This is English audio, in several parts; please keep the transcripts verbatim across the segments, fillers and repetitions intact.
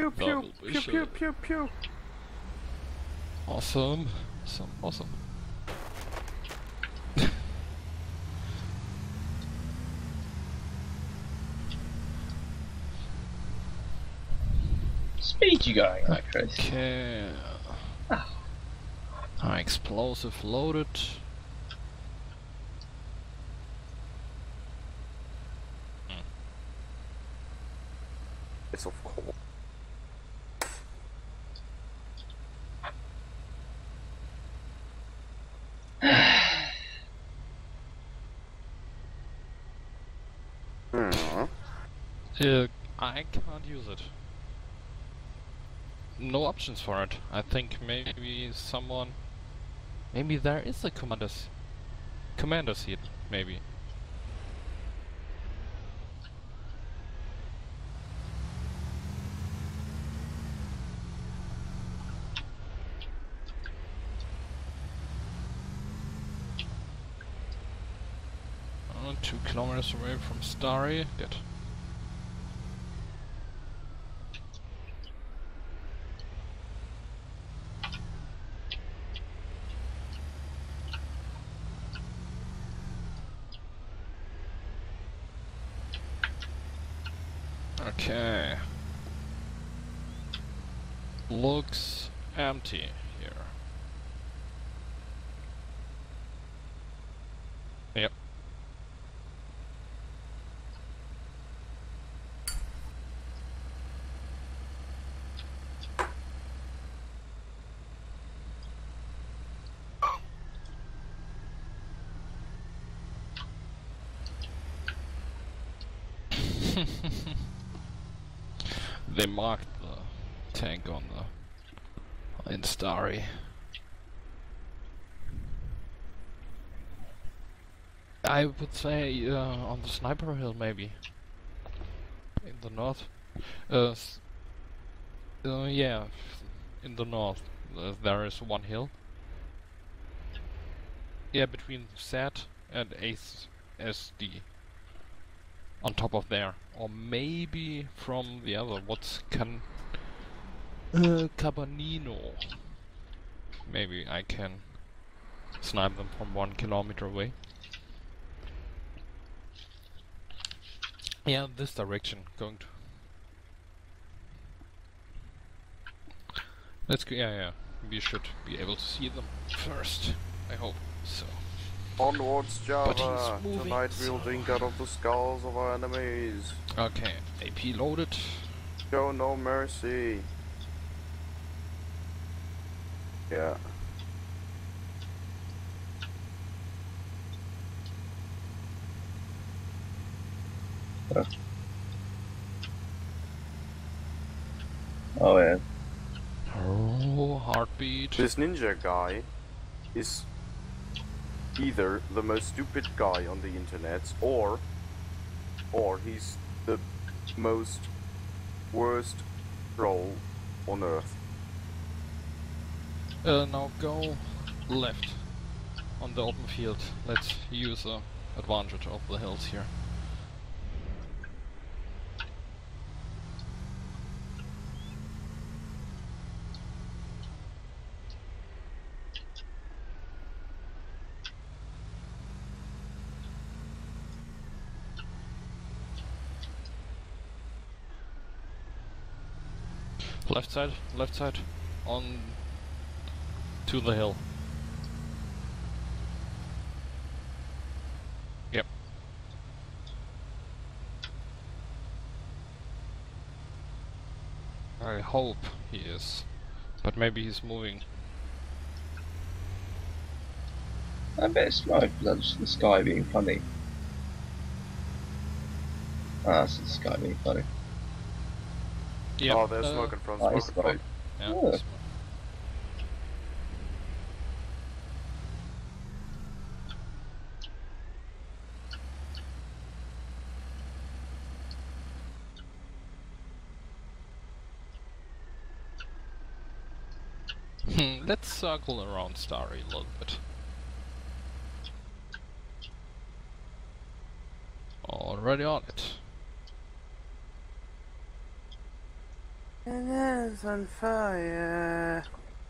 Pew pew Double pew vision. pew pew pew. Awesome. Awesome, awesome. Speed you going like Chris? Okay. Ah, explosive loaded. It's of course. Hmm. Uh, I can't use it. No options for it. I think maybe someone... Maybe there is a commander's... Commander seat, maybe. Uh, two kilometers away from Starry. Good. Okay. Looks empty here. Yep. They marked the tank on the in Starry. I would say uh, on the sniper hill maybe in the north. Uh, s uh, yeah, in the north uh, there is one hill. Yeah, between Z and S D. On top of there, or maybe from the other. What's can uh, Cabanino? Maybe I can snipe them from one kilometer away. Yeah, this direction going to. Let's go. Yeah, yeah. We should be able to see them first. I hope so. Onwards, But Java. he's moving, Tonight we'll so- drink out of the skulls of our enemies. Okay, A P loaded. Show no mercy. Yeah. Oh yeah. Oh, heartbeat. This ninja guy is either the most stupid guy on the internet, or or he's the most worst troll on earth. Uh, now go left on the open field. Let's use the advantage of the hills here. Left side, left side, on to the hill. Yep. I hope he is, but maybe he's moving. I bet it's smoke, that's the sky being funny. Ah, that's the sky being funny. Yeah. Oh, there's uh, smoke in front, Oh, smoke it's in front. smoke. Yeah. Yeah. smoke. Hmm, let's circle around Starry a little bit. Already on it. And it's on fire.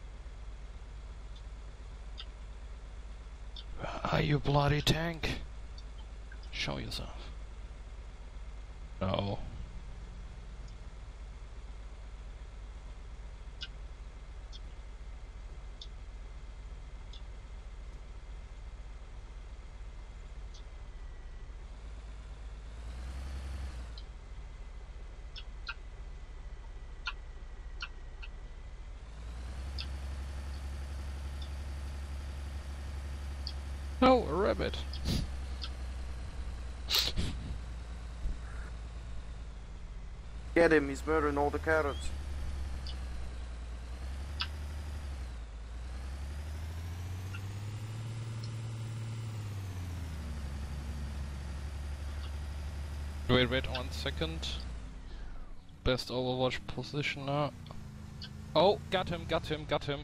Are you bloody tank? Show yourself. No. No, a rabbit. Get him, he's murdering all the carrots. Wait, wait one second. Best Overwatch positioner. Oh, got him, got him, got him.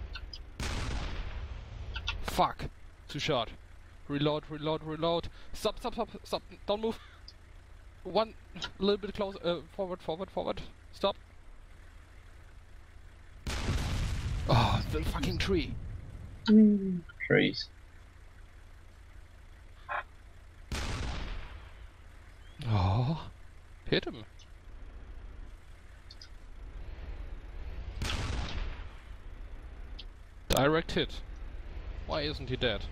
Fuck. Too short. Reload, reload, reload. Stop, stop, stop, stop. Don't move. One, a little bit closer. Uh, forward, forward, forward. Stop. Oh, the fucking tree. Mm. Trees. Oh, hit him. Direct hit. Why isn't he dead?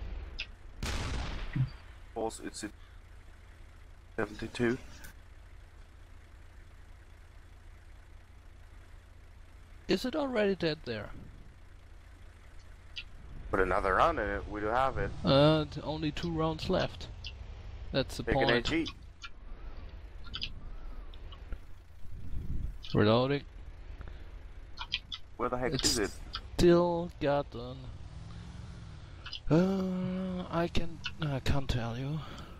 Boss, it's at seventy-two. Is it already dead there? Put another round in it, we do have it. Uh, t- only two rounds left. That's the Take an point. A G. Reloading. Where the heck It's is it? still gotten. Uh, I can. I can't tell you.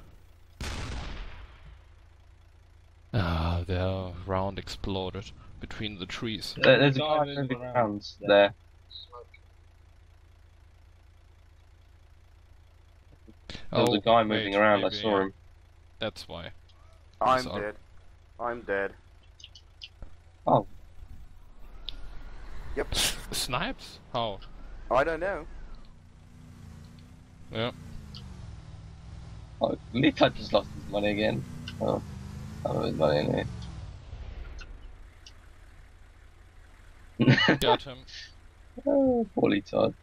Ah, their round exploded between the trees. There- There's a guy moving around there. There was a guy moving wait, around, I maybe, saw yeah. him. That's why. I'm Sorry. dead. I'm dead. Oh. Yep. Snipes? How? I don't know. Yeah. Oh, Litarrd just lost his money again. Oh, oh his money in here. Got him. Oh, poor Litarrd.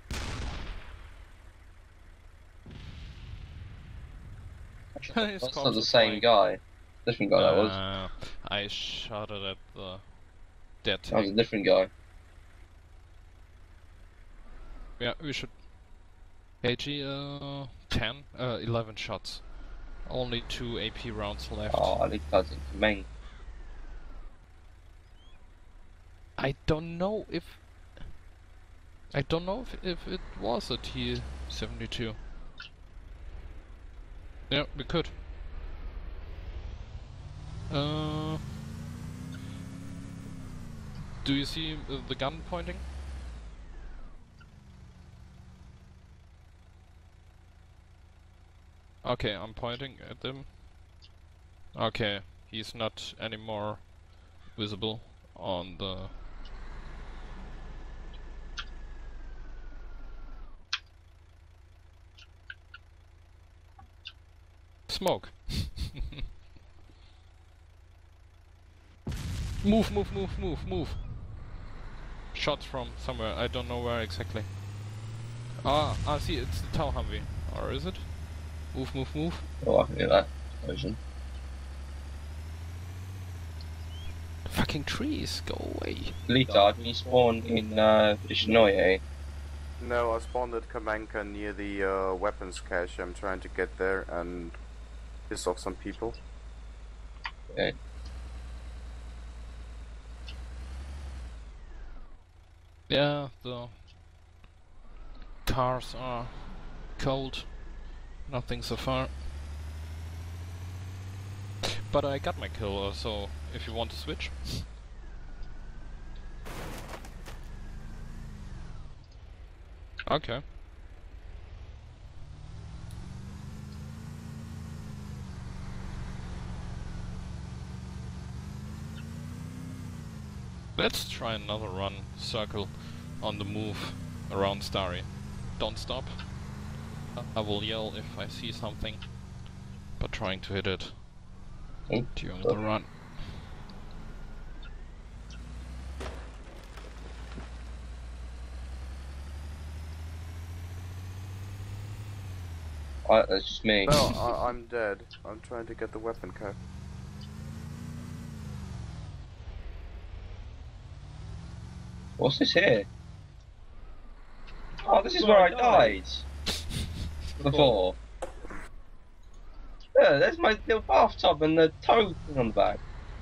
His That's corpse not the is same flying. guy. Different guy that was. Uh, I shot it at the dead That was a tank. different guy. Yeah, we should. A G, uh, ten, uh, eleven shots. Only two A P rounds left. Oh, Litarrd's in command. I don't know if. I don't know if, if it was a T seventy-two. Yeah, we could. Uh, do you see uh, the gun pointing? Okay, I'm pointing at them. Okay, he's not anymore visible on the... Smoke. Move, move, move, move, move. Shots from somewhere, I don't know where exactly. Ah, I see, it's the Tau Humvee. Or is it? Move, move, move. Oh, I can hear that version. Fucking trees, go away. Litarrd, you spawned in uh, Ishinoye. No, I spawned at Kamanka near the uh, weapons cache. I'm trying to get there and piss off some people. Okay. Yeah, the cars are cold. Nothing so far. But I got my kill, uh, so if you want to switch. Okay. Let's try another run, circle, on the move around Starry. Don't stop. I will yell if I see something, but trying to hit it Oh, during oh. the run. I, that's just me. No, I, I'm dead. I'm trying to get the weapon cap. What's this here? Oh, this is where I died before. Yeah, there's my little bathtub and the toad thing on the back.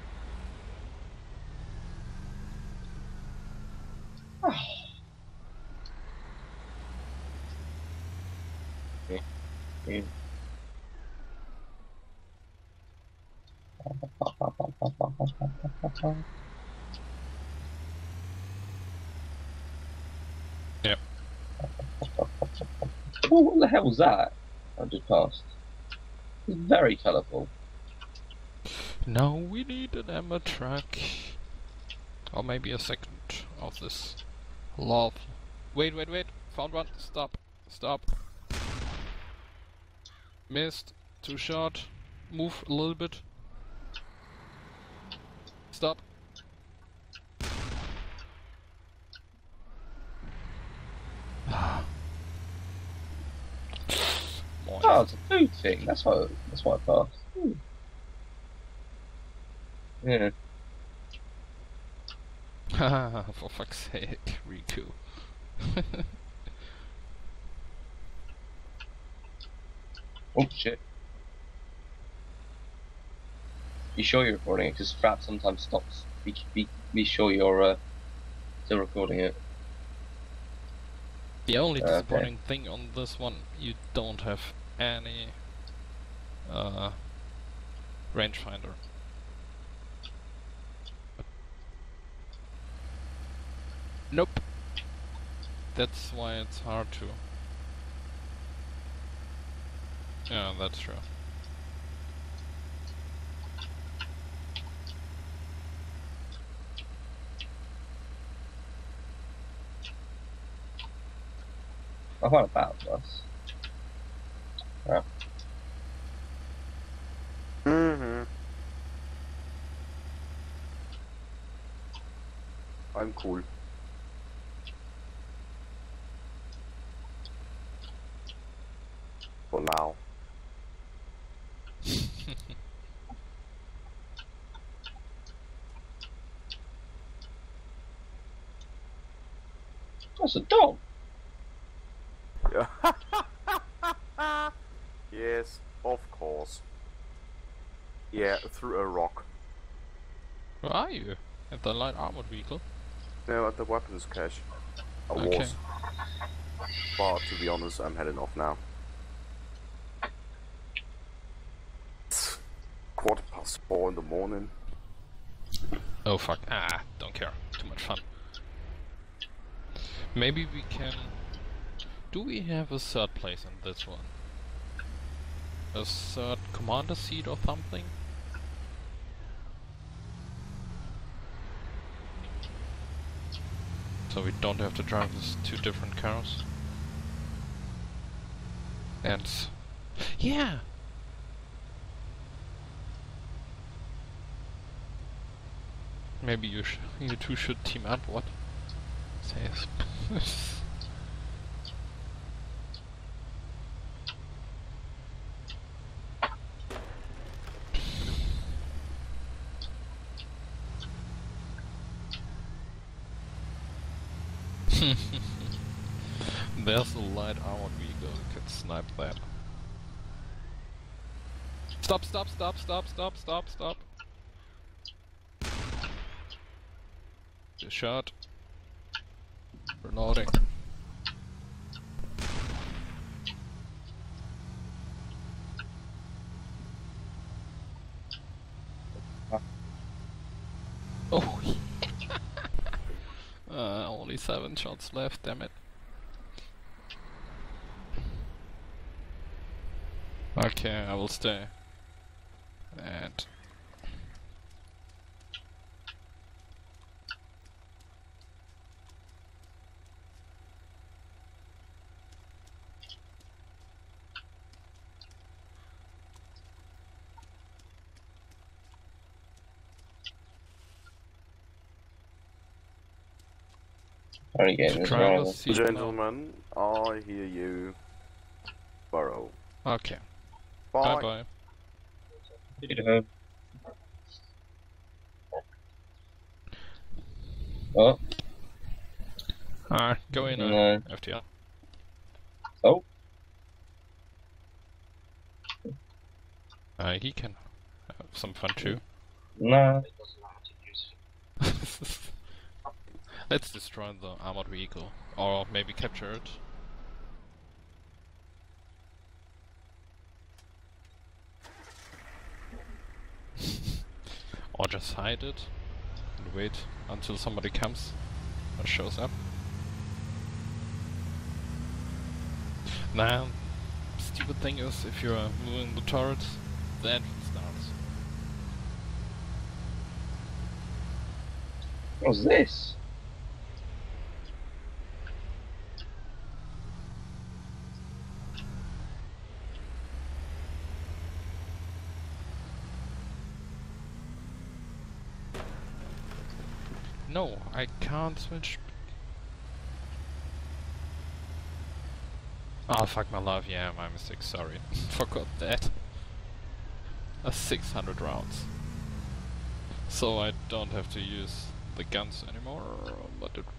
Yeah. Yep. Oh, what the hell was that? I just passed. It's very colourful. Now we need an ammo truck. Or maybe a second of this love. Wait, wait, wait. Found one. Stop. Stop. Missed. Too short. Move a little bit. Stop. Oh, it's a food thing. That's why. That's why I passed. Ooh. Yeah. For fuck's sake, Riku. Oh shit. Be sure you're recording it, because Frap sometimes stops. Be, be, be sure you're uh, still recording it. The only Okay. disappointing thing on this one, you don't have any uh, rangefinder. Nope. That's why it's hard to. Yeah, that's true. I found a battle bus. Right. Mm-hmm. I'm cool. For now. That's a dog. Yeah. Yes, of course. Yeah, through a rock. Where are you? At the light armored vehicle? No, at the weapons cache. I Okay. was. But to be honest, I'm heading off now. It's quarter past four in the morning. Oh fuck. Ah, don't care. Too much fun. Maybe we can... Do we have a third place in this one? A third commander seat or something? So we don't have to drive these two different cars. And... Yeah! Maybe you sh you two should team up, what? Says. There's a light armored vehicle, you can snipe that. Stop, stop, stop, stop, stop, stop, stop. Good shot. Reloading. Oh, uh, only seven shots left, damn it. Okay, I will stay. And Only game To is try the right. seat now. Gentlemen, I hear you. Burrow. Okay. Bye. Bye bye. Get home. Oh, Alright, go in uh, no. F T L. Oh, Uh, he can have some fun too. nah. Let's destroy the armored vehicle. Or maybe capture it. Or just hide it and wait until somebody comes or shows up. Now, stupid thing is, if you're moving the turret, the engine starts. What's this? No, I can't switch. Oh fuck my life, yeah, my mistake, sorry. Forgot that. A six hundred rounds. So I don't have to use the guns anymore, but it...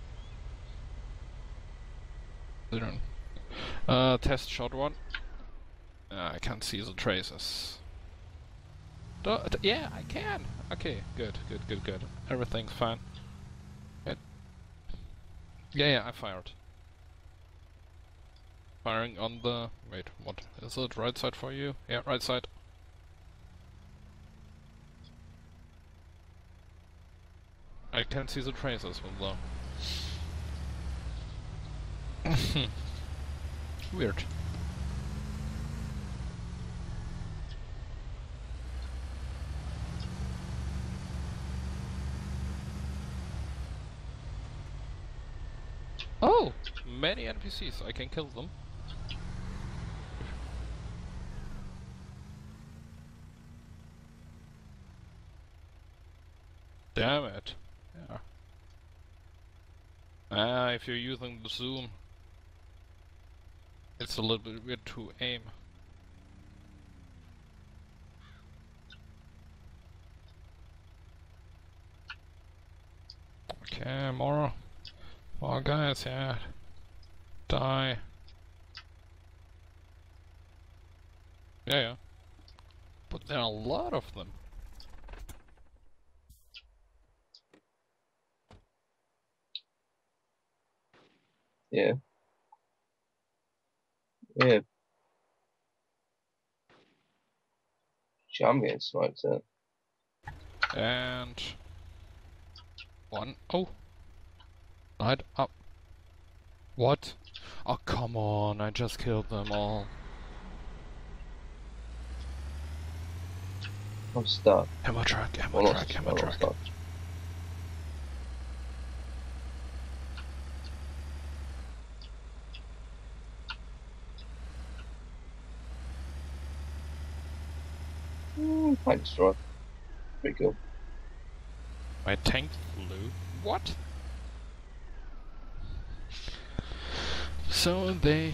Didn't. Uh, test shot one. Uh, I can't see the traces. Do yeah, I can! Okay, good, good, good, good. Everything's fine. Good. Yeah, yeah, I fired. Firing on the... Wait, what is it? Right side for you? Yeah, right side. I can see the traces with the... Weird. Oh! Many N P Cs, I can kill them. Damn it. Yeah. Ah, if you're using the zoom, it's a little bit weird to aim. Okay, more. More guys, yeah. Die. Yeah, yeah. But there are a lot of them. Yeah. Yeah. Gee, I'm getting sniped at. And... One. Oh! Light up. What? Oh, come on, I just killed them all. I'm stuck. Ammo truck, ammo Well, truck, not, ammo well, not truck. stuck. Mm, I destroyed. Pretty cool. My tank flew. What? So they...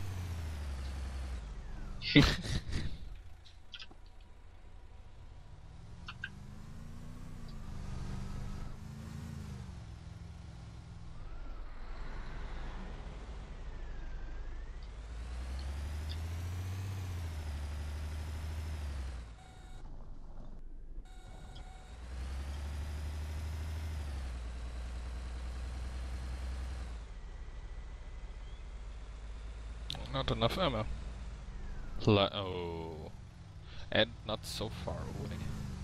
Not enough ammo. La oh. And not so far away.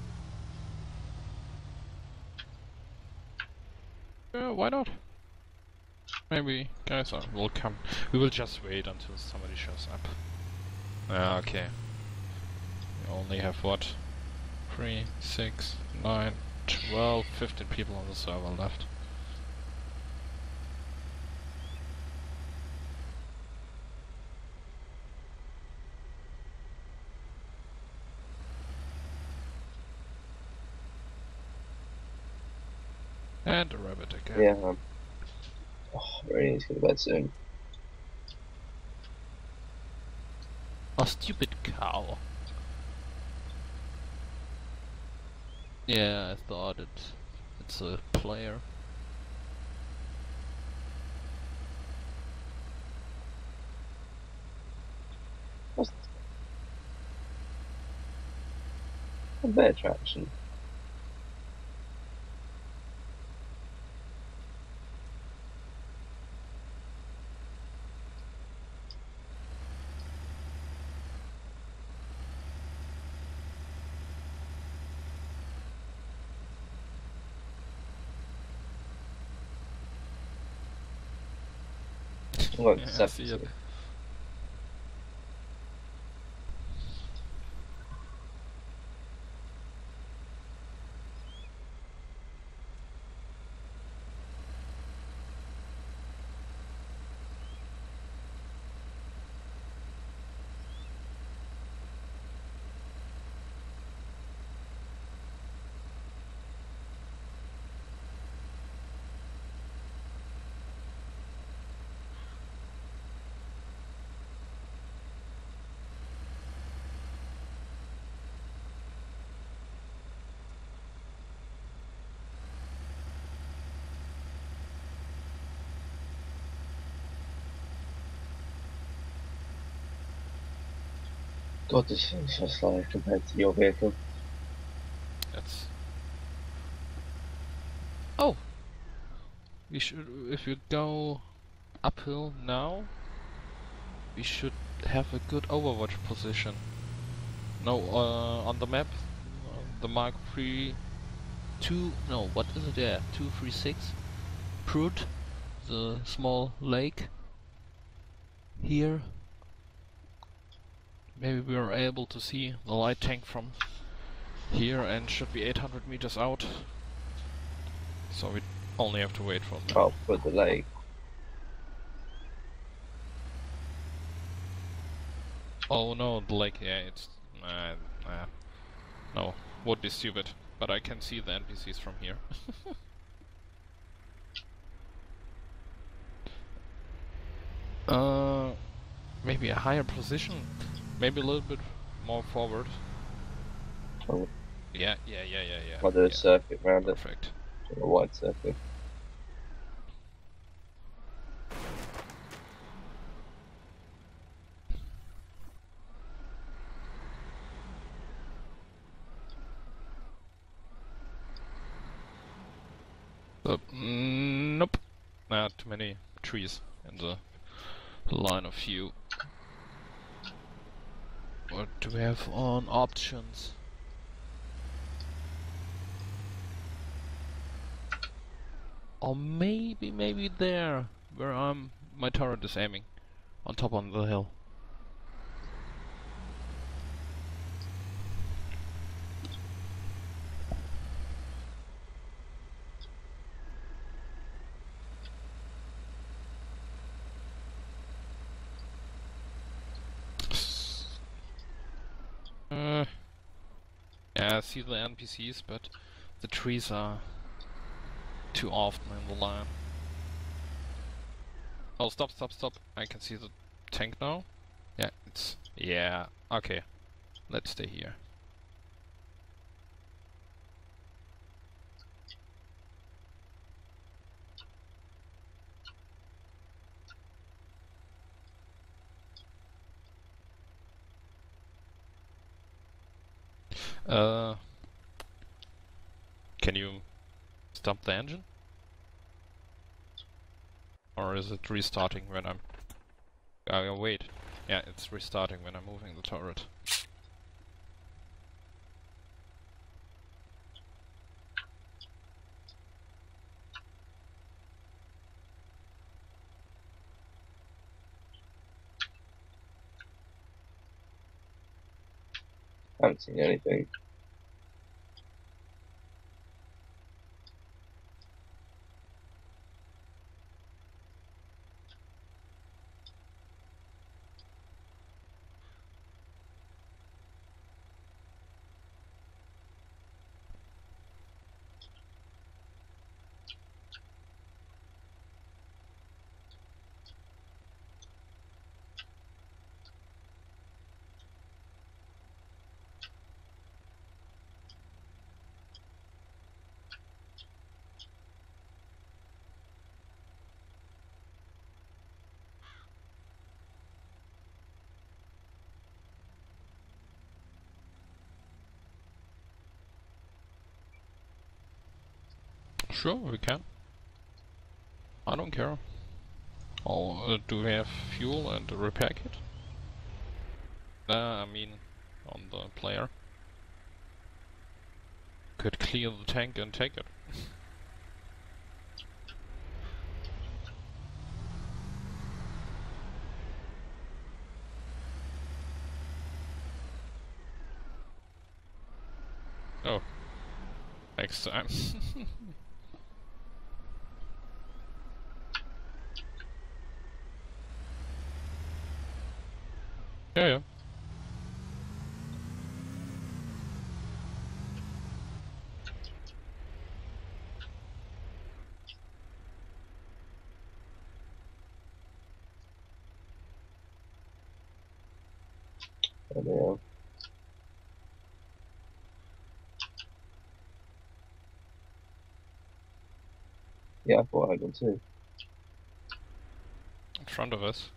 Yeah, why not? Maybe guys are, will come. We will just wait until somebody shows up. Ah, okay. We only have what? Three, six, nine, twelve, fifteen people on the server left. And a rabbit again. Yeah, um, Oh, I really need to go to bed soon. A stupid cow. Yeah, I thought it. It's a player. What's a bit of traction? I'm going Yeah, to I see it. seventy. God, this thing's so slow compared to your vehicle. That's. Oh! We should. If we go uphill now, we should have a good overwatch position. No, uh, on the map, uh, the Mark three, two, no, what is it there? two three six, Prut, the small lake here. Maybe we are able to see the light tank from here and should be eight hundred meters out. So we only have to wait for them. Oh, for the lake. Oh no, the lake, yeah, it's... Uh, uh, no, would be stupid. But I can see the N P Cs from here. uh, maybe a higher position? Maybe a little bit more forward. Oh, Yeah, yeah, yeah, yeah, yeah. I'll do a yeah. circuit around Perfect. it. A wide circuit. So, mm, nope. Nah, too many trees in the line of view. What do we have on options? Or maybe, maybe there, where I'm, my turret is aiming, on top on the hill. Uh, yeah, I see the N P Cs, but the trees are too often in the line. Oh, stop, stop, stop. I can see the tank now. Yeah, it's... Yeah, okay. Let's stay here. Uh... Can you stop the engine? Or is it restarting when I'm... Oh, wait. Yeah, it's restarting when I'm moving the turret. I haven't seen anything. Sure, we can. I don't care. Oh, uh, do we have fuel and a repair kit? Uh, I mean, on the player. Could clear the tank and take it. Oh. Next time. Yeah, yeah. I don't know. Yeah, I thought I had one too. In front of us.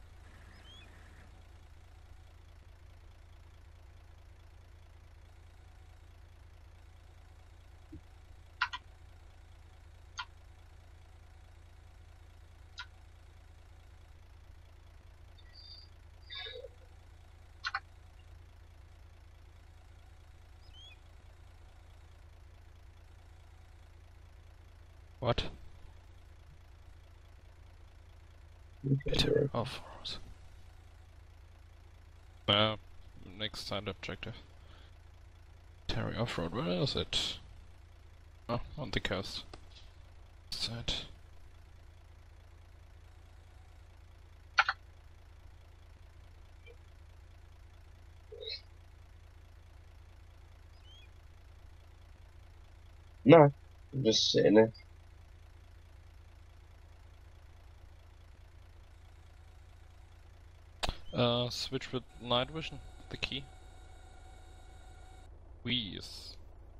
What? Bitter off-road. Uh, next side objective. Terry off-road, where is it? Oh, on the coast. Side. No, I'm just sitting there. Uh, switch with night vision, the key. We is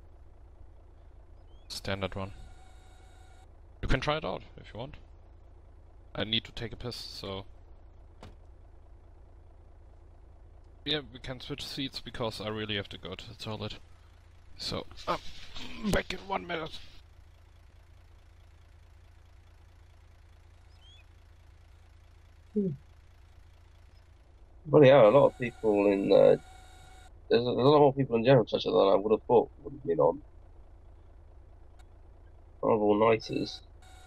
standard one. You can try it out if you want. I need to take a piss, so yeah, we can switch seats because I really have to go to the toilet. So I'm back in one minute. Hmm. But yeah, a lot of people in uh, there's, a, there's a lot more people in general such than I would have thought would have been on. Of all nighters.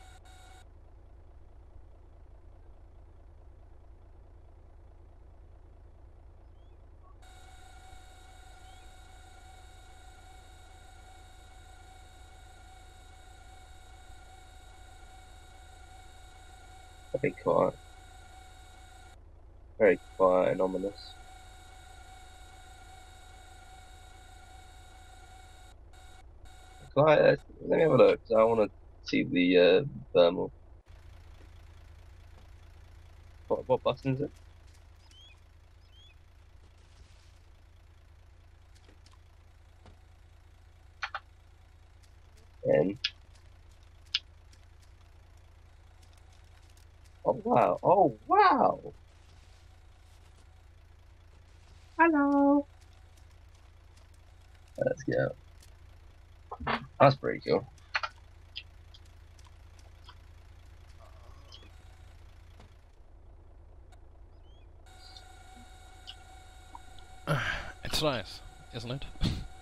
Very quiet. Very quiet and ominous. Can I, uh, let me have a look, 'cause I want to see the uh, thermal. What, what button is it? N. Oh wow! Oh wow! Hello. Let's go. That's pretty cool. It's nice, isn't it?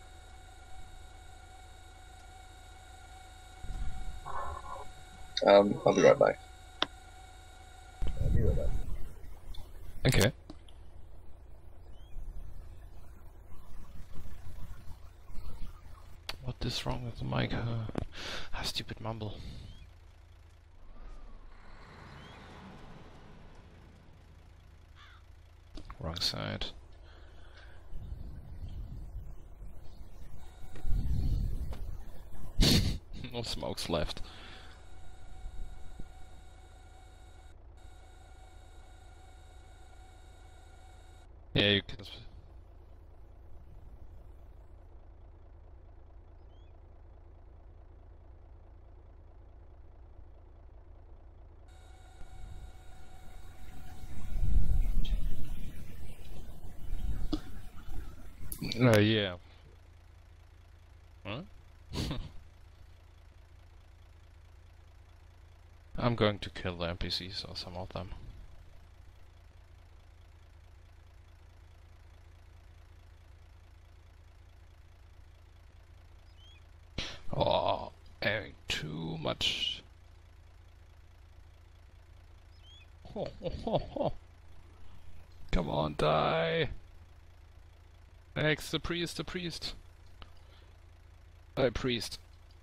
Um, I'll be right back. I'll be right back. Okay. What is wrong with the mic? Uh, ah, stupid mumble. Wrong side. No smokes left. Yeah, you can. Uh, yeah. Huh? I'm going to kill the N P Cs or some of them. Oh, having too much. Oh, oh, oh, oh. Come on, die! Next, the priest, the priest. Die, priest.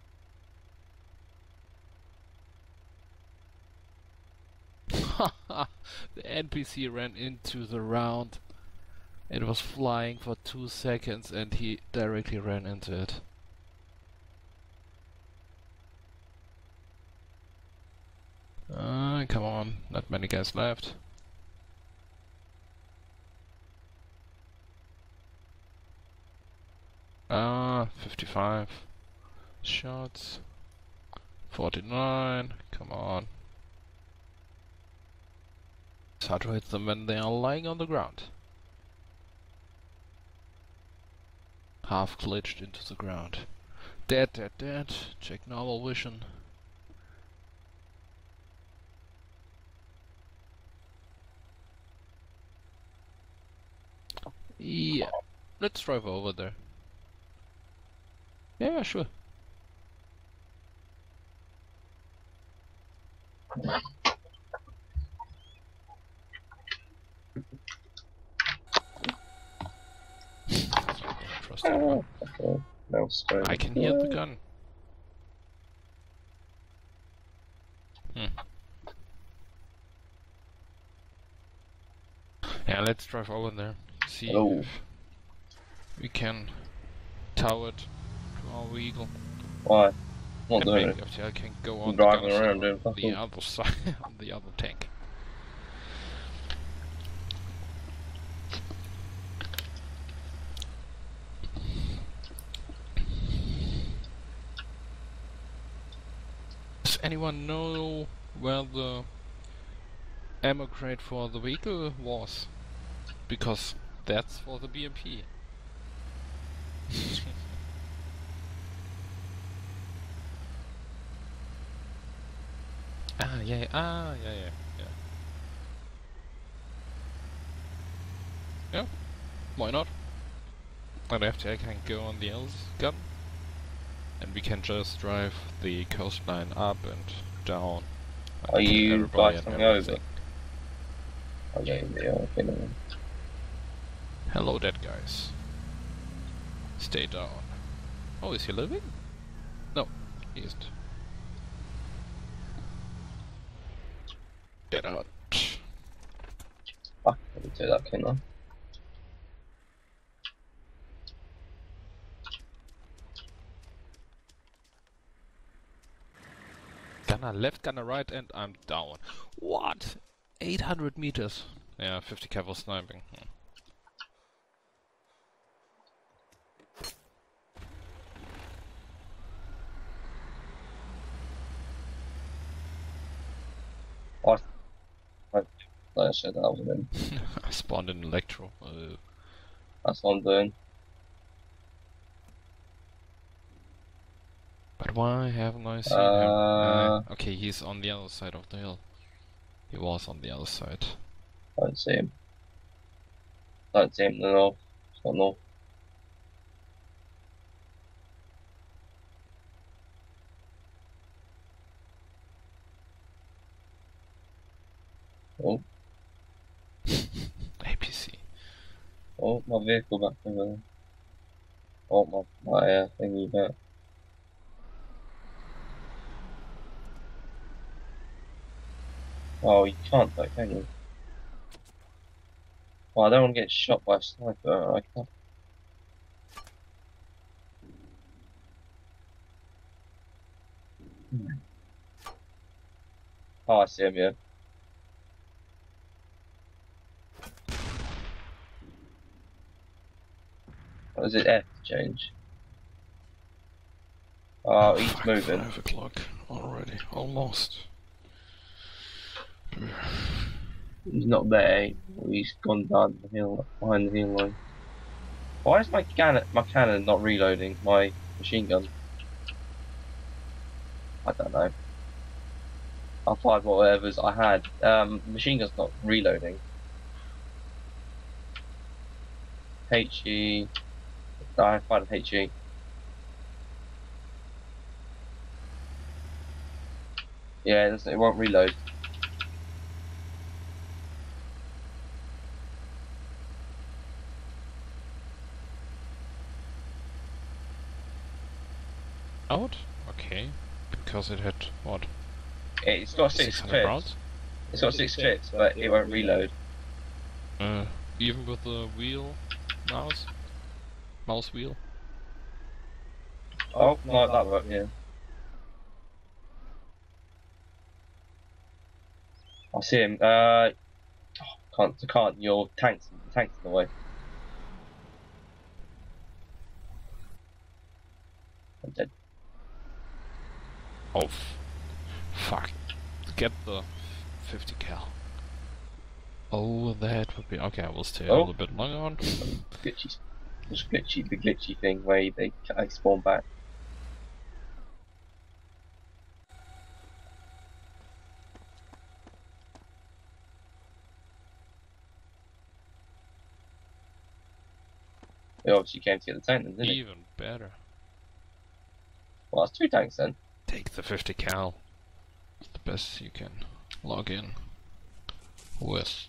The N P C ran into the round. It was flying for two seconds and he directly ran into it. Uh, come on, not many guys left. Ah, fifty-five shots. forty-nine, come on. It's hard to hit them when they are lying on the ground. Half glitched into the ground. Dead, dead, dead. Check normal vision. Yeah, let's drive over there. Yeah, sure. Trust that one. Okay, now stone. I can hear the gun. Hmm. Yeah, let's drive over there. See Oh. if we can tow it to our vehicle. Why? I'm not And doing maybe it. after I can go I'm on the driving gun around side doing on fucking- the other side, on the other tank. Does anyone know where the ammo crate for the vehicle was? Because that's for the B M P. Ah, yeah, yeah, ah, yeah, yeah, yeah. Yeah, why not? And after I can go on the else gun, and we can just drive the coastline up and down. and Are kill you everybody and biting over? everything. Okay, yeah, okay, no. Hello, dead guys. Stay down. Oh, is he living? No, he isn't. Get out. Fuck, I didn't say that, couldn't I? Gunner left, gunner right, and I'm down. What? eight hundred meters. Yeah, fifty cal for sniping. Hmm. What? Like I said, that wasn't him. I spawned in electro. Uh, That's what I'm doing. but why haven't I seen Uh, him? Uh, okay, he's on the other side of the hill. He was on the other side. Don't see him. Don't see him no north. It's not north. Oh, A P C. oh, my vehicle back over there. Oh, my, my uh, thingy back. Oh, you can't though, can you? Oh, I don't want to get shot by a sniper. I can't. Hmm. Oh, I see him, yeah. What is it? F to change. Oh, he's Fuck, moving. Five o'clock already. Almost. He's not there. He's gone down the hill, behind the hill line. Why is my cannon, my cannon not reloading? My machine gun. I don't know. I fired whatever's I had. Um, machine gun's not reloading. H E. I fired an H E. Yeah, it doesn't- it won't reload. Out? Okay. Because it had what? It's got six six hundred clips. rounds? It's got six clips, but it won't reload. Uh, even with the wheel mouse? Mouse wheel? Oh, no, that worked, yeah. I see him. Uh, can't, I can't. Your tank's, the tank's in the way. I'm dead. Oh, f fuck. Get the fifty cal. Oh, that would be... Okay, I will stay Oh. a little bit longer on. Glitchy. Just glitchy, the glitchy thing where they, they spawn back. They obviously came to get the tank then, didn't he? Even better. Well, that's two tanks then. Take the fifty cal. The best you can log in with.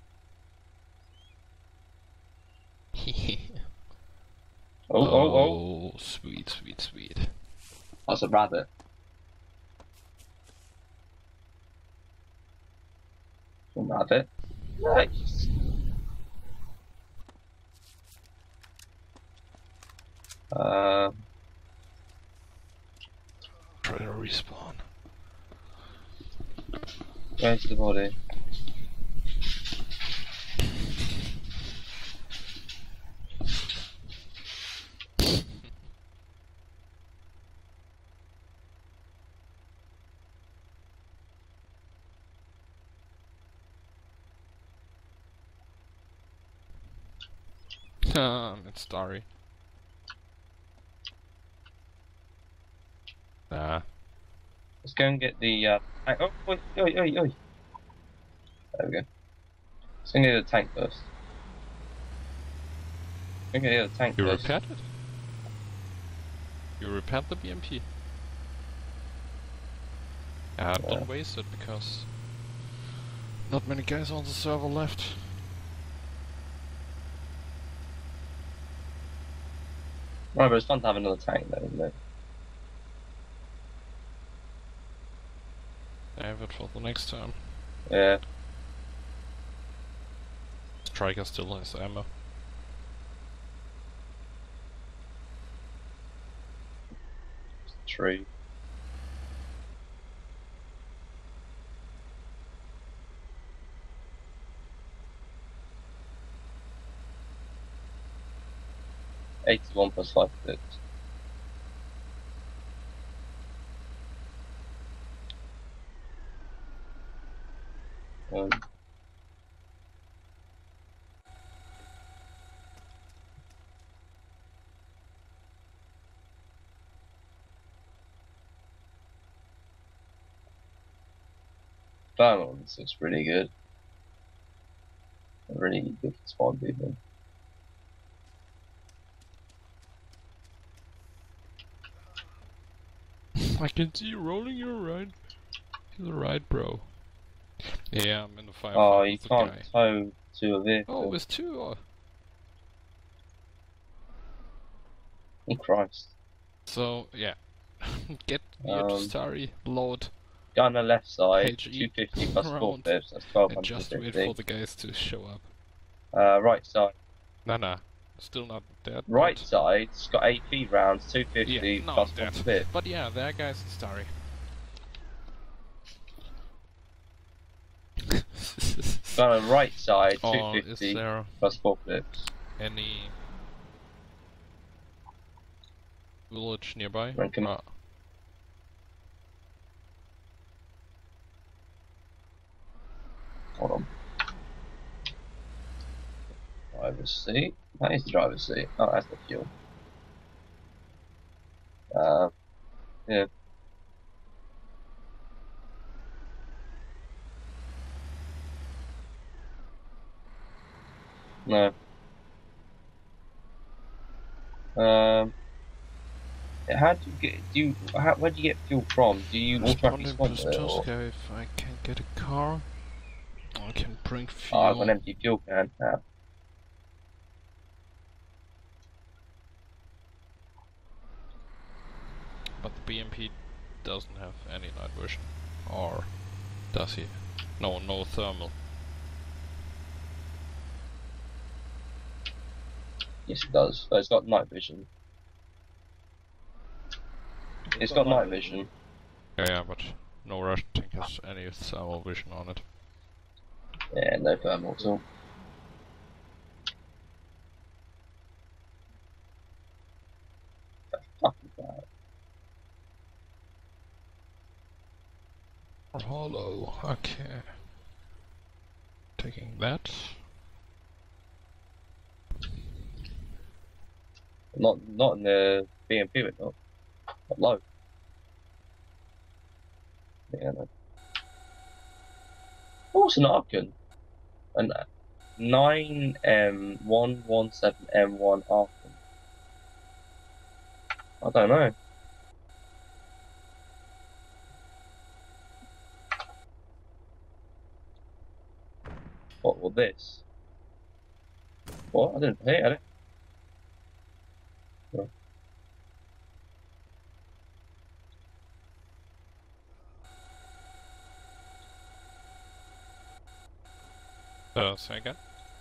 Oh, oh, oh. Sweet, sweet, sweet. That's a rabbit. A rabbit. Nice. Um, Try to respawn. where's the body? Um, it's Starry. Nah. Let's go and get the uh, tank. Oh, wait, oi, oi, oi. There we go. Let's go and get the tank first. Let's go and get the other tank You first. repaired it? You repaired the B M P? Yeah, Yeah. don't waste it because not many guys on the server left. Right, but it's fun to have another tank though, isn't it? I have it for the next time. Yeah. Stryker still has ammo. True. Eighty-one plus five clips. Um, Balance looks pretty good. Really good for spawn people. I can see you rolling your right to the right, bro. Yeah, I'm in the firefight Oh, you with the can't guy. tow to a vehicle. Oh, with two or... Oh, Christ. So, yeah. Get near to Um, Starry, load, Guy on the left side, H E two fifty plus four round, clips, that's twelve and just wait fifty. for the guys to show up. Uh, right side. Nah, nah. Still not dead. Right but- side's got A P rounds, two fifty Yeah, no, plus I'm one dead. clip. But yeah, there guys in Starry. Got on the right side, Or two is fifty there plus four clips. any village nearby? Right, come on. Uh, Hold on. Driver's seat. That is the driver's seat. Oh, that's the fuel. Uh, yeah. No. Um. How do you get? Do you? How, where do you get fuel from? Do you automatically Responding spawn plus with it, or? Tosca if I can get a car. I can bring Oh, I've got fuel. an empty fuel can. Ah. But the B M P doesn't have any night vision. Or does he? No, no thermal. Yes, it does. So it's got night vision. It's got night vision. Yeah, yeah, but no Russian tank has any thermal vision on it. Yeah, no thermal at all. Fucking bad. Hollow, okay. Taking that. Not not in the B M P, but not not low. Yeah, no. Oh, it's an Arkan. An nine M one one seven M one Arkan. I don't know. What will this? What? I didn't pay it. I didn't. No. Uh, say again?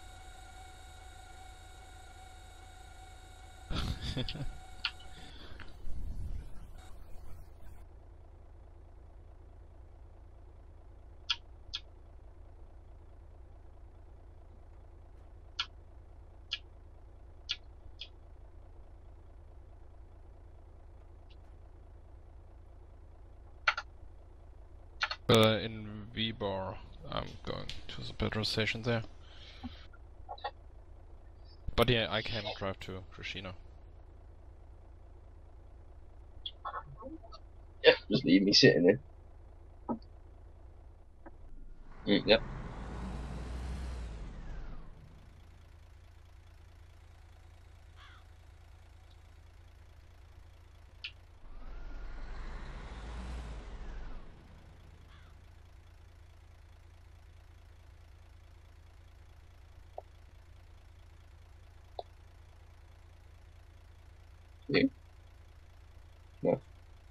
Uh, in V-bar, I'm going to the petrol station there. But yeah, I can drive to Krishina. Yeah, just leave me sitting there. Mm, yep. Yeah. No.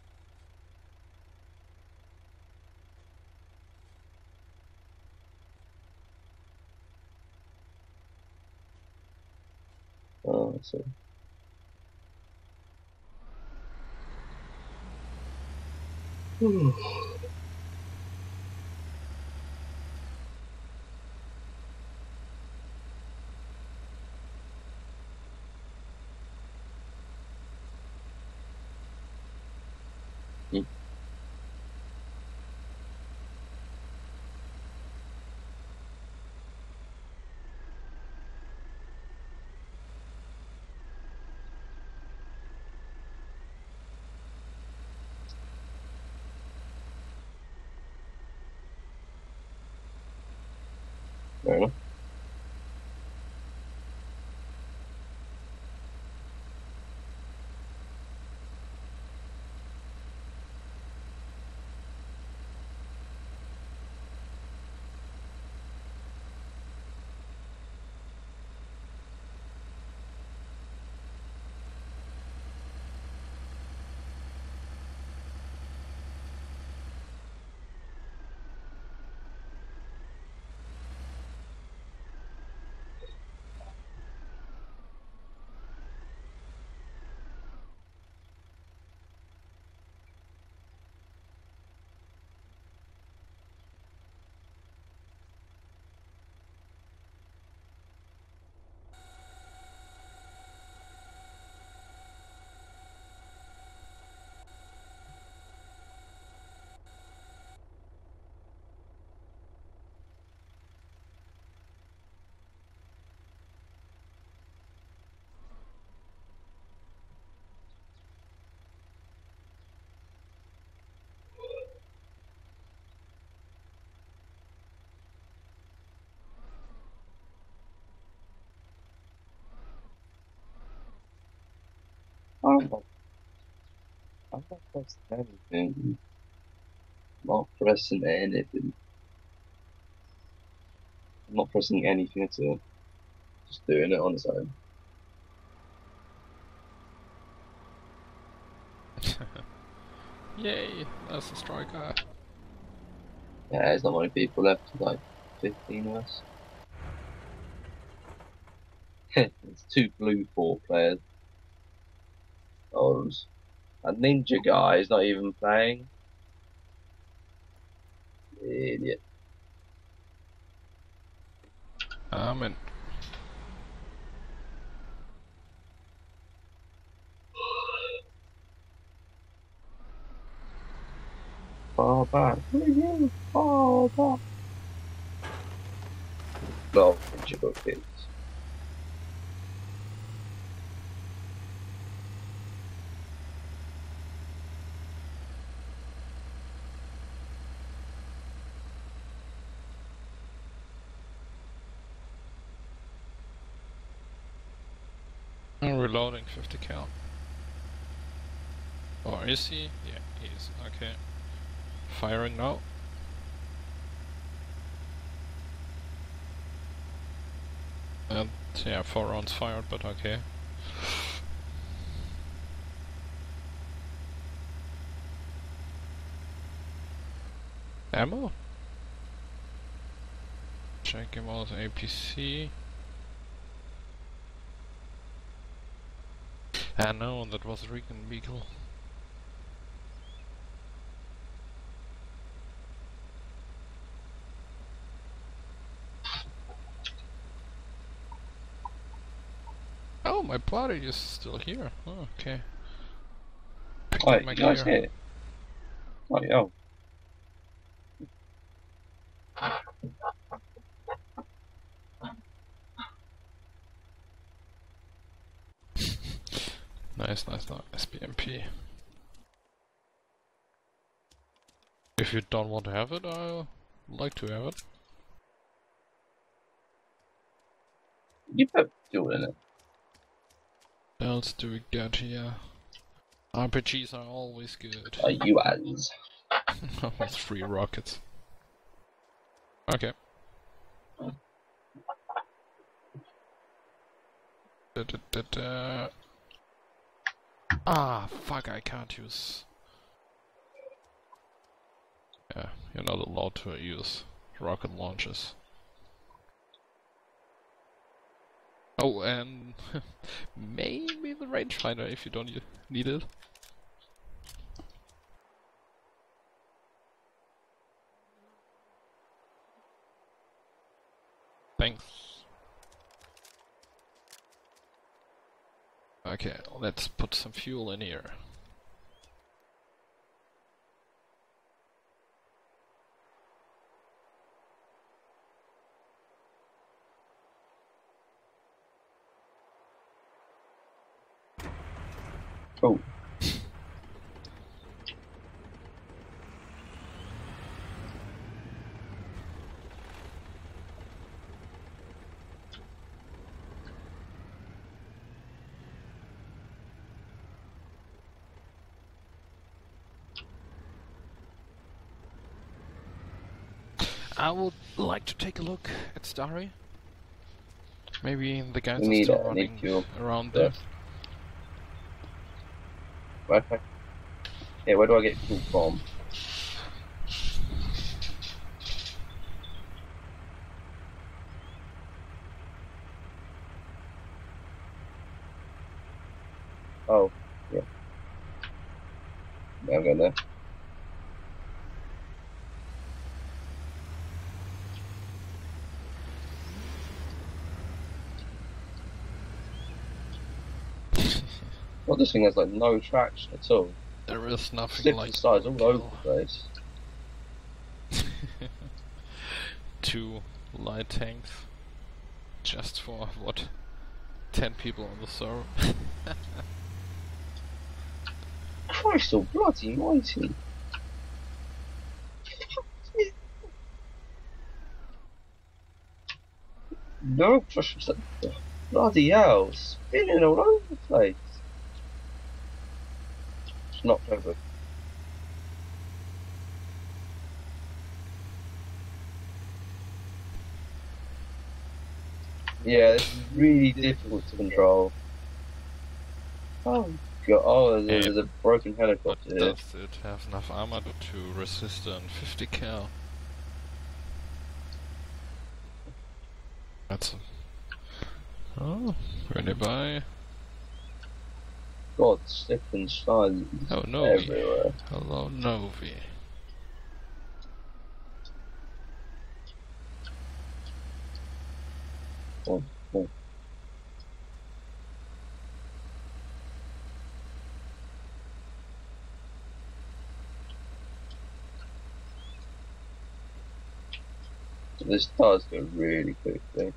Oh, I see. Mm. Fair enough. I'm not, I'm not pressing anything. Not pressing anything. I'm not pressing anything at all. Just doing it on its own. Yay, that's a striker. Yeah, there's not many people left, like fifteen of us. It's two blue four players. Oh, a ninja guy is not even playing. Idiot. I'm in. Fall back. Fall back. No, ninja got kids. I'm reloading fifty cal. Or is he? Yeah, he is. Okay. Firing now. And yeah, four rounds fired, but okay. Ammo? Check him out, A P C. Ah no, that was Recon Beagle. Oh, my body is still here. Oh, okay. Picked Oh, up my you guys gear. here? Oh, yo. Nice, nice, nice. S B M P. If you don't want to have it, I'll like to have it. You put fuel in it. What else do we get here? R P Gs are always good. Are you as? With three rockets. Okay. Da, da, da, da. Ah, fuck, I can't use... Yeah, you're not allowed to use rocket launches. Oh, and maybe the rangefinder if you don't need it. Thanks. Okay, let's put some fuel in here. Oh. I would like to take a look at Starry. Maybe the guys We are need still it, I need running fuel. around Yeah. there. Right. Yeah, where do I get fuel from? Oh, yeah. Yeah, I'm going there. Well, this thing has like no traction at all. There is nothing Slips like and slides all over overkill. the place. Two light tanks. Just for, what, ten people on the server? Christ all bloody mighty. No, bloody hell, spinning all over the place. It's not clever. Yeah, this is really difficult to control. Oh god, oh, there's, Yeah. a, there's a broken But helicopter here. does it have enough armor to resist a fifty cal? That's a... Oh, ready by... God, slip and slide Oh, Novi. everywhere. Hello, Novi. Oh, oh. This does go really quickly.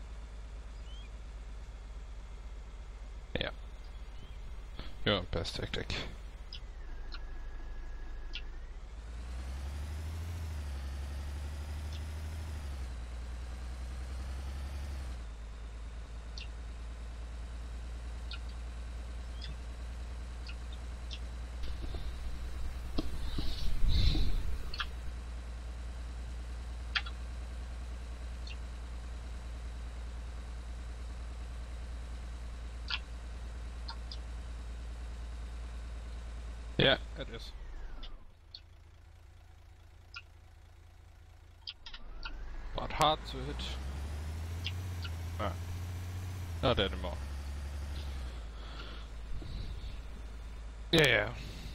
Yeah. Your best tactic. Yeah, it is. But hard to hit. Ah, not anymore. Yeah, yeah.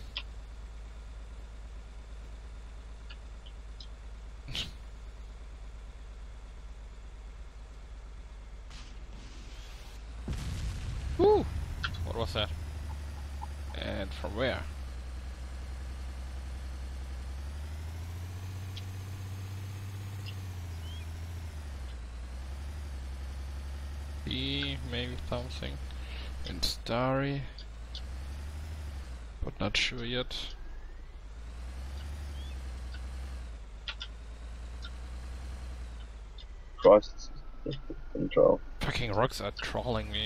Woo! What was that? And from where? B, maybe something. In Starry. But not sure yet. Christ, this is difficult to control. Fucking rocks are trolling me.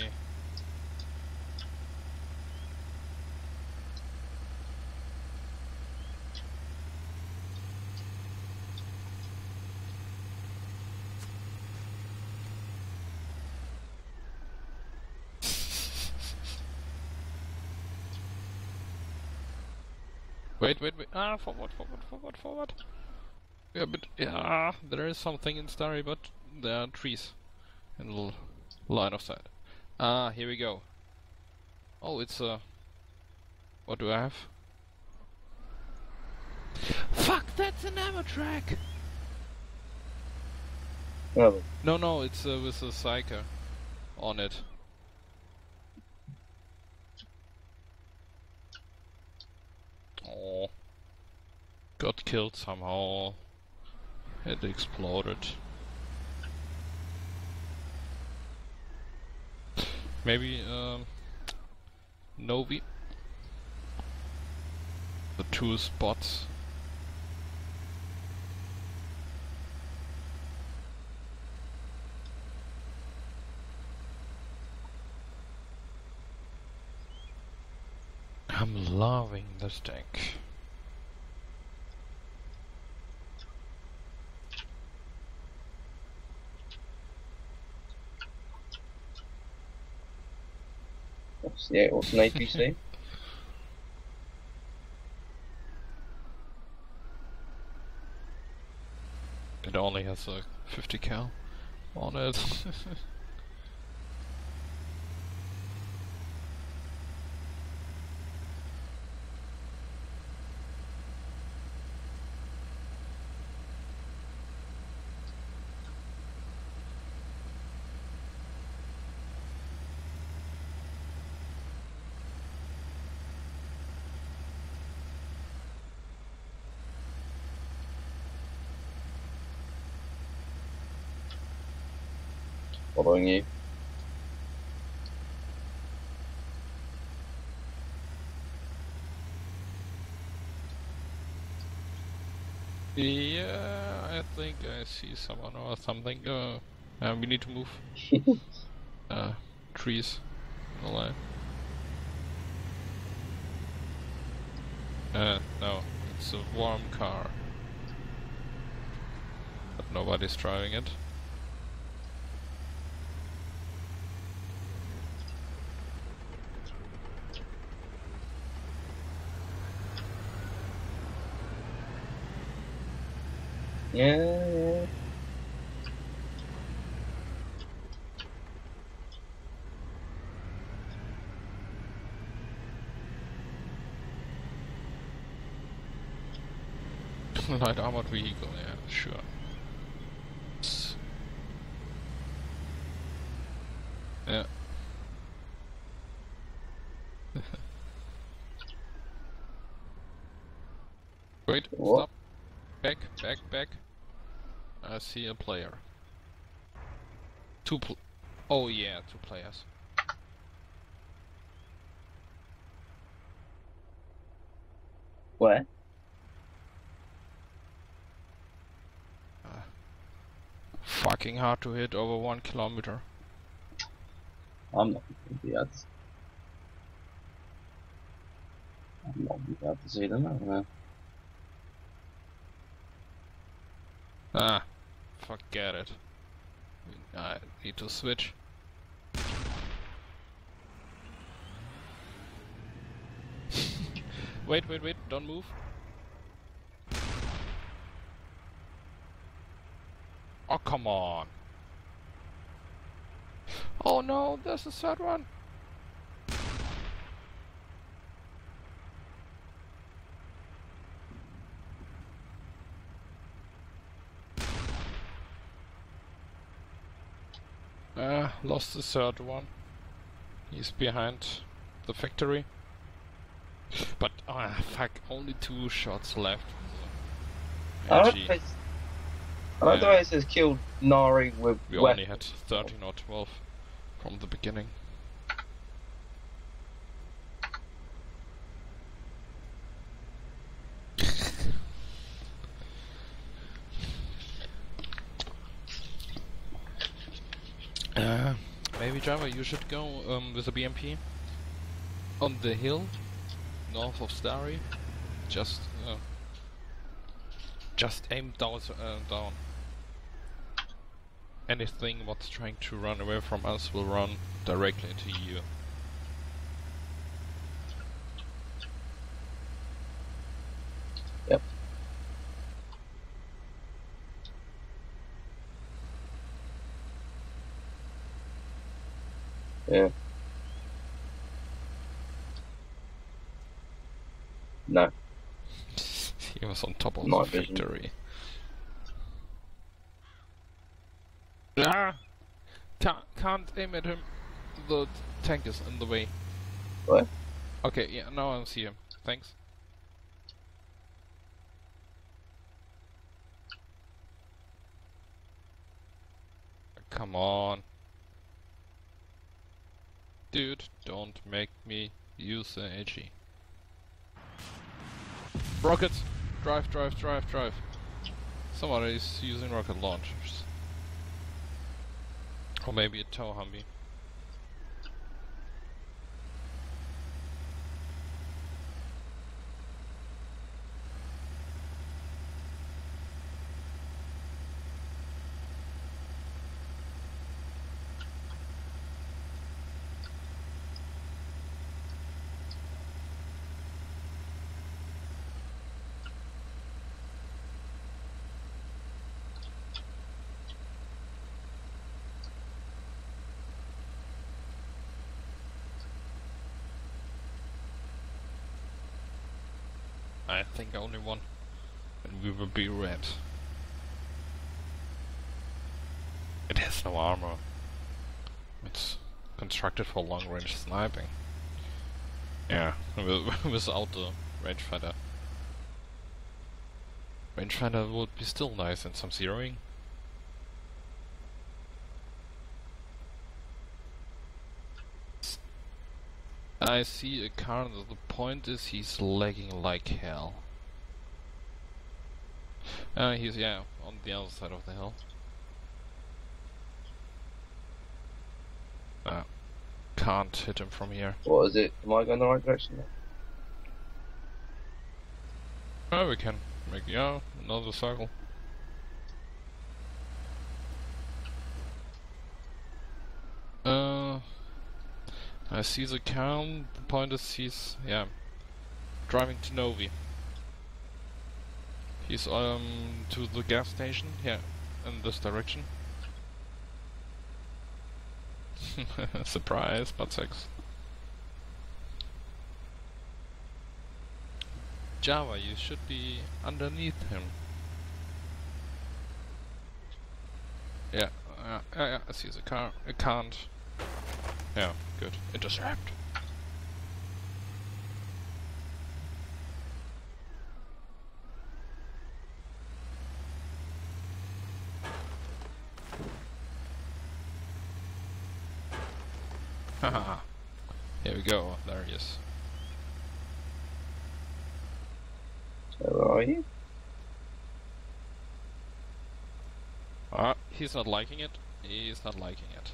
Wait, wait, wait. Ah, forward, forward, forward, forward. Yeah, but yeah, there is something in Starry, but there are trees in the line of sight. Ah, here we go. Oh, it's a... Uh, what do I have? Fuck, that's an ammo track! Oh, No, no, it's uh, with a Stryker on it. Oh, got killed somehow. It exploded. Maybe um, Novi. The two spots. I'm loving this deck. what's the what's an A P C? It only has a fifty cal on it. Following you. Yeah, I think I see someone or something. Uh, uh, we need to move. uh, trees in the line. Uh, no, it's a warm car. But nobody's driving it. Yeah, yeah. Light armored vehicle, yeah, sure. S- Yeah. Wait, What? stop. Back, back, back. I see a player. Two pl- Oh yeah, two players. Where? Fucking hard to hit over one kilometer. I'm not gonna be able to. I'm not gonna be able to see them now. Ah, forget it. I need to switch. Wait, wait, wait, don't move. Oh, come on. Oh no, there's a third one. Uh, lost the third one. He's behind the factory. But, ah, fuck, only two shots left. I don't G G. think I like the way it says killed Nari with We weapons. only had thirteen or twelve from the beginning. uh, maybe Java, you should go um, with a B M P on the hill north of Starry. Just, uh, just aim down, uh, down. Anything what's trying to run away from us will run directly into you. Yep. Yeah. No. He was on top of My the vision. victory. Ah! Can't, can't aim at him. The tank is in the way. What? Okay, yeah, now I see him. Thanks. Come on. Dude, don't make me use the A G. Rockets! Drive, drive, drive, drive. Somebody is using rocket launchers. Or maybe a tow Humvee. I think only one. And we will be red. It has no armor. It's constructed for long range sniping. Yeah, without the rangefinder. Rangefinder would be still nice in some zeroing. I see a car, and the point is he's lagging like hell. Uh, he's, yeah, on the other side of the hill. Uh, can't hit him from here. What is it? Am I going the right direction now? Oh, we can make, yeah, another circle. Uh, I see the count. The point is he's, yeah, driving to Novi. He's um to the gas station, yeah, in this direction. Surprise, butt sex. Java, you should be underneath him. Yeah, uh, yeah, yeah, I see the car. I can't. Yeah, good. Intercept. Haha. Here we go. There he is. So where are you? Ah, he's not liking it. He's not liking it.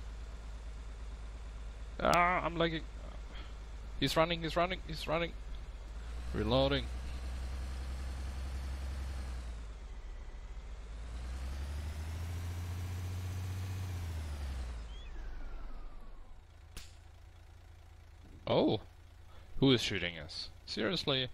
Ah, I'm liking. He's running. He's running. He's running. Reloading. Oh, who is shooting us? Seriously?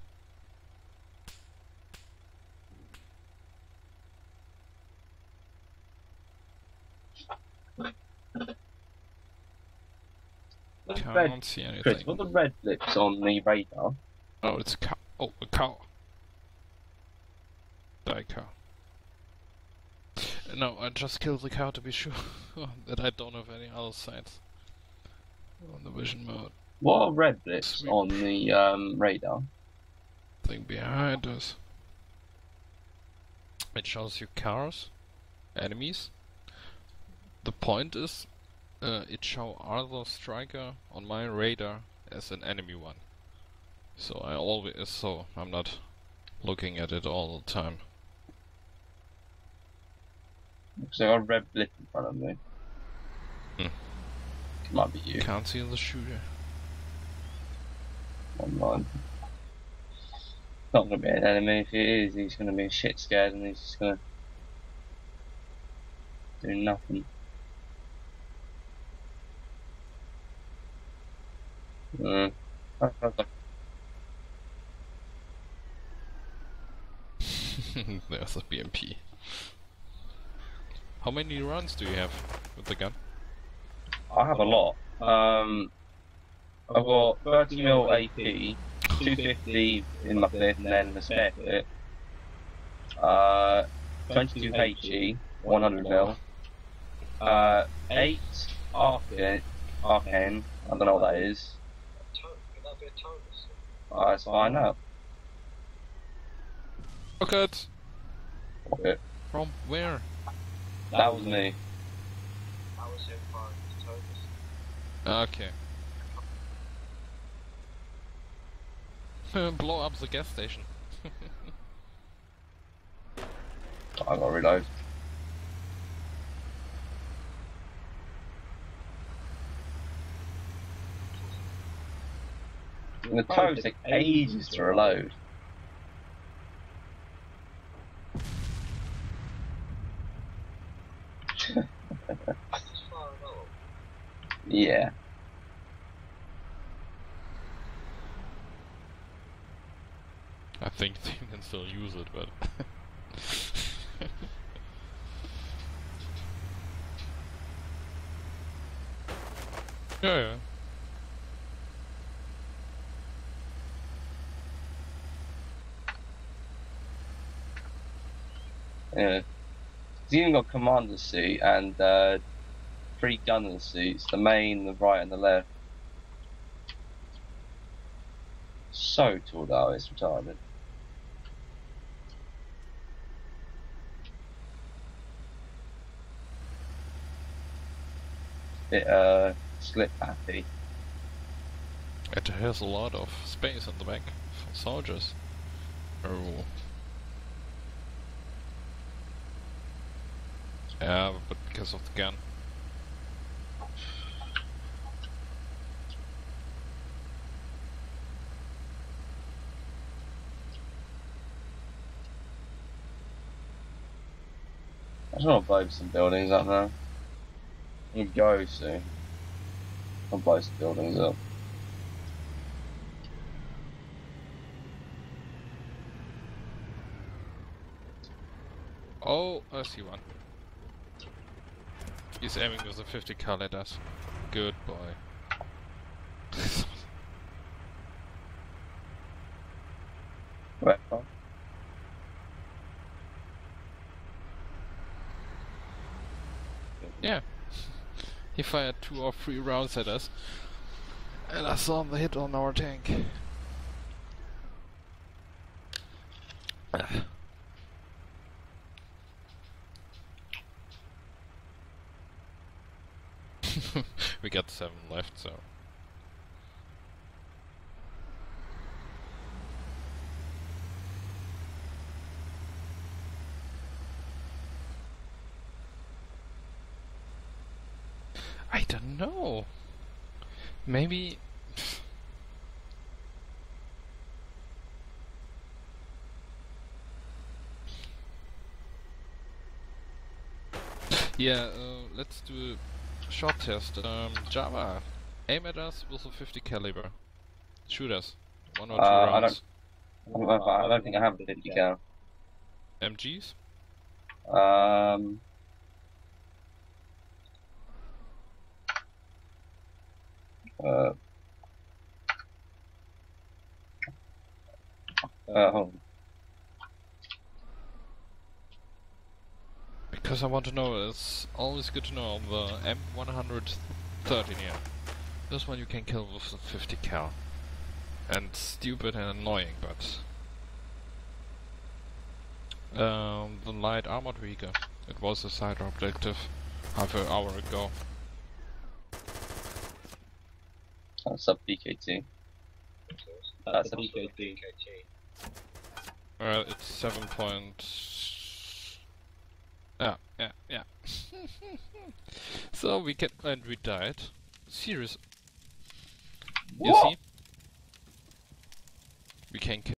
What Can't red, see anything. Chris, what are the red blips on the radar? Oh, it's a cow. Oh, a cow. Die cow. No, I just killed the cow to be sure that I don't have any other sights on the vision mode. What are red blips Sweet. on the um, radar? Thing behind us. It shows you cars, enemies. The point is, uh, it show other Stryker on my radar as an enemy one. So I always so I'm not looking at it all the time. Because I got a red blip in front of me. Hmm. It might be you. Can't see the shooter. Online. Not gonna be an enemy. If it is, he's gonna be shit scared and he's just gonna do nothing. Mm. There's a B M P. How many rounds do you have with the gun? I have a lot. Um, I've got thirty mil A P, two fifty in my clip, and then the spare clip. Uh, twenty-two H E, one hundred mil. Uh, eight Arcane, Arcane, I don't know what that is. Uh, let's find out. Rocket! Okay. From where? That was me. Okay. Blow up the gas station. I got reload. The toes take ages to reload. Yeah. I think you can still use it, but... yeah, yeah. Yeah. He's even got commander suit and uh, three gunner suits, the main, the right and the left. So tall though, it's retarded. Bit uh, slip happy. It has a lot of space in the back for soldiers. Oh. Yeah, but because of the gun. I just want to blow some buildings up now. You go soon. I'll blow some buildings up. Oh, I see one. He's aiming with a fifty cal at us. Good boy. Where? Yeah. He fired two or three rounds at us. And I saw the hit on our tank. We got seven left, so... I don't know. Maybe... yeah, uh, let's do a short test. Um, Java, aim at us with a fifty caliber. Shoot us. One or two Uh, I rounds. don't, I don't think I have a fifty cal. M Gs? Um... Uh... Uh, hold on. Because I want to know, it's always good to know the M one thirteen here. This one you can kill with a fifty cal. And stupid and annoying, but... Um, the light armored vehicle. It was a side objective half an hour ago. That's a P K T. That's a P K T. Uh, it's seven point... Yeah, yeah, yeah. So we can... and we died. Serious. You What? see? We can kill